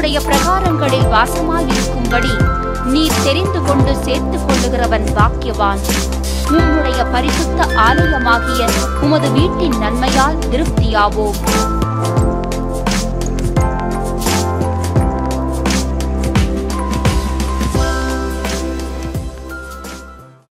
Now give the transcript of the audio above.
உம்முடைய பிரகாரங்களில் வாசமாயிருக்கும்படி நீர் தெரிந்து கொண்டு சேர்த்துக் கொள்ளுகிறவன் பாக்கியவான். உம்முடைய பரிசுத்த ஆலயமாகிய உமது வீட்டின் நன்மையால் திருப்தியாவோம்.